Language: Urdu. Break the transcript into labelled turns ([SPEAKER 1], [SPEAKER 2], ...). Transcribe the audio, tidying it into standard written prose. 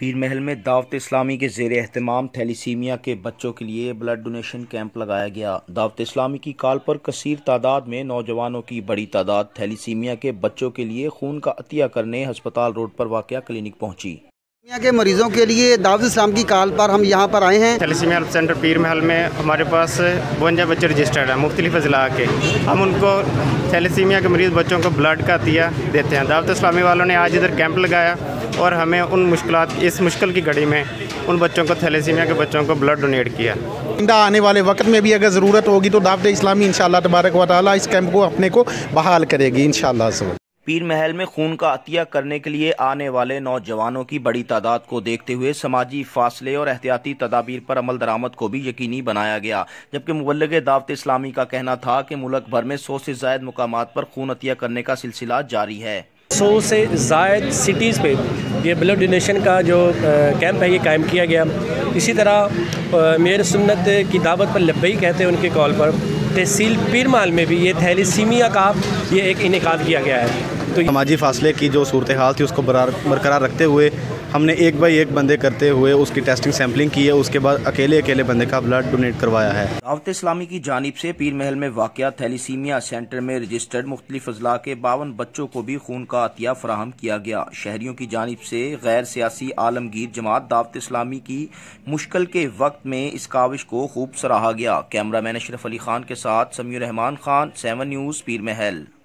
[SPEAKER 1] پیر محل میں دعوت اسلامی کے زیر اہتمام تھیلیسیمیا کے بچوں کے لیے بلڈ ڈونیشن کیمپ لگایا گیا۔ دعوت اسلامی کی کال پر کثیر تعداد میں نوجوانوں کی بڑی تعداد تھیلیسیمیا کے بچوں کے لیے خون کا عطیہ کرنے ہسپتال روڈ پر واقع کلینک پہنچی۔
[SPEAKER 2] تھیلیسیمیا کے مریضوں کے لیے دعوت اسلام کی کال پر ہم یہاں پر آئے ہیں۔
[SPEAKER 3] تھیلیسیمیا ہیلتھ سینٹر پیر محل میں ہمارے پاس 52 بچے رجسٹرڈ ہیں مختلف اضلاع کے۔ ہم ان کو تھیلیسیمیا کے مریض بچوں کو بلڈ کا عطیہ دیتے ہیں۔ دعوت اسلامی والوں نے آج ادھر کیمپ لگایا اور ہمیں ان مشکلات اس مشکل کی گھڑی میں ان بچوں کو تھیلیسیمیا کے بچوں کو بلڈ ڈونیٹ کیا۔
[SPEAKER 4] آنے والے وقت میں بھی اگر ضرورت ہوگی تو دعوت اسلامی انشاءاللہ تبارک و تعالی اس کیمپ کو اپنے کو بحال کرے گی انشاءاللہ۔
[SPEAKER 1] پیر محل میں خون کا عطیہ کرنے کے لیے آنے والے نوجوانوں کی بڑی تعداد کو دیکھتے ہوئے سماجی فاصلے اور احتیاطی تدابیر پر عمل درآمد کو بھی یقینی بنایا گیا، جبکہ مبلغ دعوت اسلامی کا کہنا تھا کہ ملک بھر میں 100 سے زائد مقامات پر خون عطیہ کرنے کا سلسلہ جاری ہے۔
[SPEAKER 5] 100 سے زائد سٹیز پہ یہ بلڈ ڈونیشن کا جو کیمپ ہے یہ قائم کیا گیا۔ اسی طرح میر سنت کی دعوت پر لبیک کہتے ہیں ان کے کال پر تحصیل پیر محل میں بھی یہ تھیلیسیمیا کا یہ ایک انعقاد کیا گیا ہے۔ تو
[SPEAKER 6] سماجی فاصلے کی جو صورتحال تھی اس کو برقرار رکھتے ہوئے ہم نے ایک بائی ایک بندے کرتے ہوئے اس کی ٹیسٹنگ سیمپلنگ کی ہے، اس کے بعد اکیلے بندے کا بلڈ ڈونیٹ کروایا ہے۔
[SPEAKER 1] دعوت اسلامی کی جانب سے پیر محل میں واقع تھیلیسیمیا سینٹر میں رجسٹرڈ مختلف اضلاع کے 52 بچوں کو بھی خون کا عطیہ فراہم کیا گیا۔ شہریوں کی جانب سے غیر سیاسی عالمگیر جماعت دعوت اسلامی کی مشکل کے وقت میں اس کاوش کو خوب سراہا گیا۔ کیمرہ مین اشرف علی خان کے ساتھ سمیع الرحمان خان، 7 نیوز، پیر محل۔